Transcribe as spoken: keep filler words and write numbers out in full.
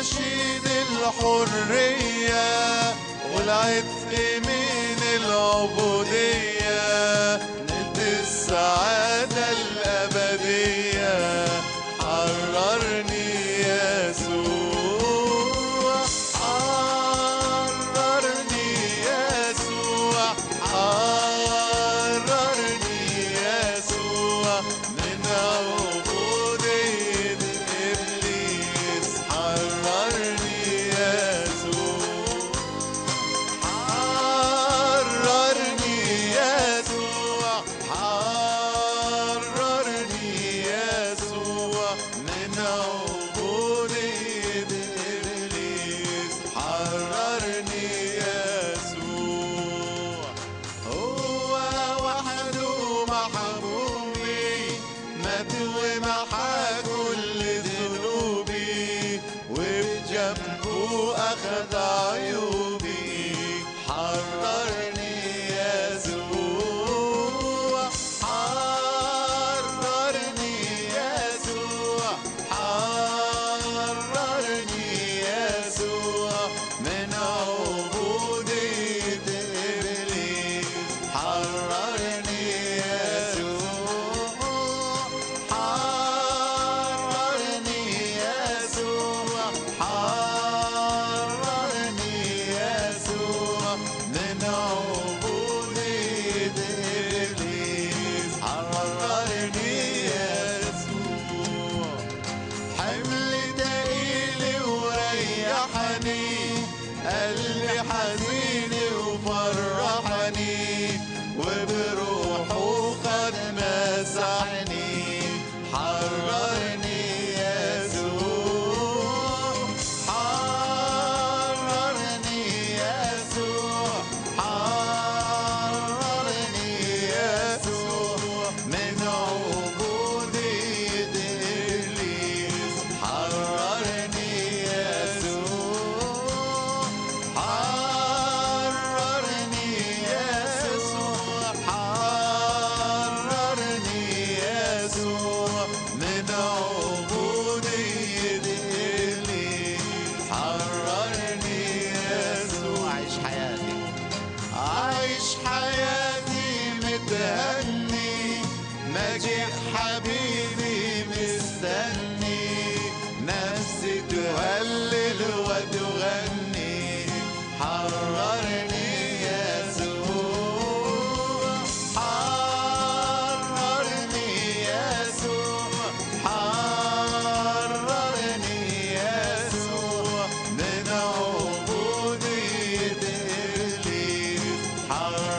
نشيد الحرية والعتق من العبودية، نلت السعادة الأبدية. حررني يسوع، حررني يسوع، حررني يسوع من عبودية إبليس. حررني يسوع، حررني يسوع، حررني يسوع من عبودية إبليس. حررني يسوع، هو وحده محبوبي، مات ومحى كل ذنوبي، وبجنبه أخذ عيوبي. حررني يسوع، حررني يسوع، حررني يسوع من عبودية إبليس. حررني يسوع، حررني يسوع، حررني يسوع من عبودية إبليس. حررني يسوع، حمل تقيلي وريحني، قلبي حزين وفرحني، وبروحه قد مسحني. حررني يسوع، حررني يسوع، حررني يسوع من عبودية إبليس. حررني يسوع، حررني يسوع، حررني يسوع من عبودية إبليس. حررني يسوع، أعيش حياتي، أعيش حياتي متهني، مجيء حبيبي مستني، نفسي تهلل وتغني. حررني يسوع، حررني يسوع، حررني يسوع من عبودية إبليس. حررني